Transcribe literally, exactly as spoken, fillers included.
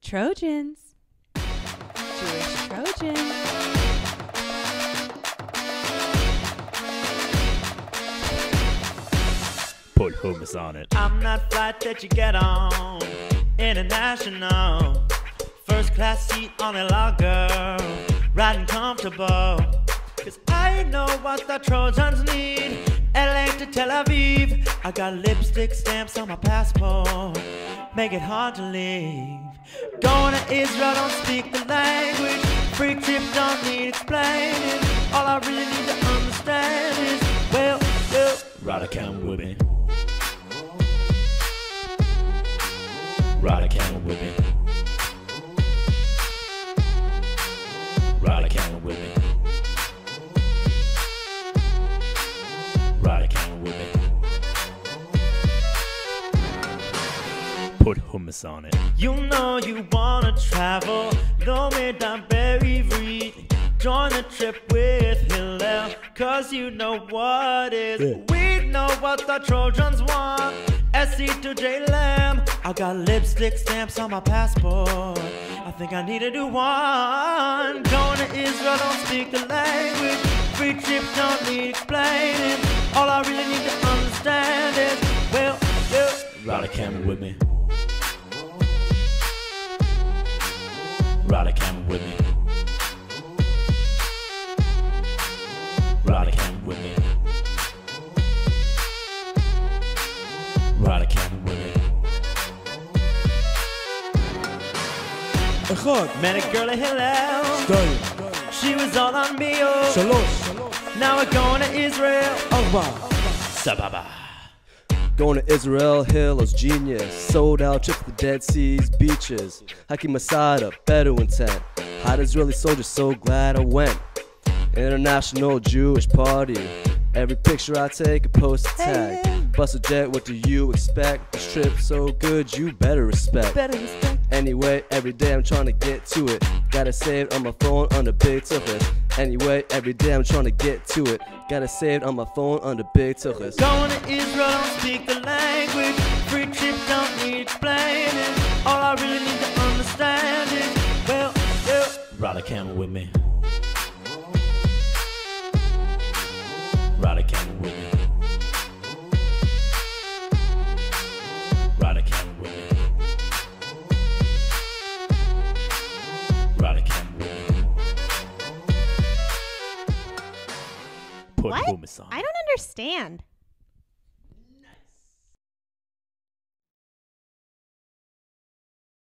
Trojans. Jewish Trojans. Put hummus on it. I'm that flight that you get on. International. First class seat on a logger. Riding comfortable. Cause I know what the Trojans need. L A to Tel Aviv. I got lipstick stamps on my passport. Make it hard to leave. Going to Israel, don't speak the language. Free trip, don't need explaining. All I really need to understand is, well, well, Ride a camel with me. Ride a camel with me. Ride a camel with me. Ride a camel with me. Put hummus on it. you know you wanna travel. No me down very free. Join the trip with Hillel. Cause you know what is. Yeah. We know what the Trojans want. S C to J Lam. I got lipstick stamps on my passport. I think I need a new one. Going to Israel, don't speak the language. Free trip, don't need explaining. All I really need to understand is, well, well, Ride a camel with me. Ride a camel with me. Ride a camel with me. Ride a camel with me. אחד, met a girl at Hillel. שתיים, She was all on me, oh. שלוש, Now we're going to Israel. ארבע. Sababa. Going to Israel, Hillel's genius. Sold out trip to the Dead Sea's beaches. Hiking Masada, Bedouin tent. Hot Israeli soldier, so glad I went. International Jewish party. Every picture I take, a post a tag. Bust a jet, what do you expect? This trip so good, you better respect. Better respect. Anyway, every day I'm trying to get to it. Got it saved on my phone under Big Tuchus. Anyway, every day I'm trying to get to it. Got it saved on my phone under Big Tuchus. Going to Israel, don't speak the language. Free trip, don't need explaining. All I really need to understand is, well, well, Ride a camel with me. Ride a camel with me. Ride a camel with me. Ride a camel with me. Put What? hummus on. I don't understand.